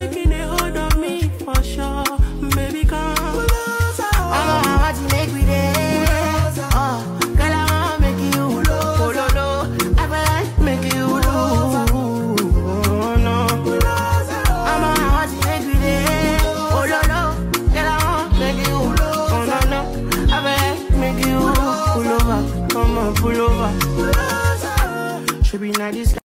Making a hold on me for sure. Baby, come. I want to make me there. Oh, girl, I want to make you follow. I want to make you oh no. I want to make me there. Oh no, girl, I want to make you oh no. I want to make you pull over. Come on, pull over. Should be nice.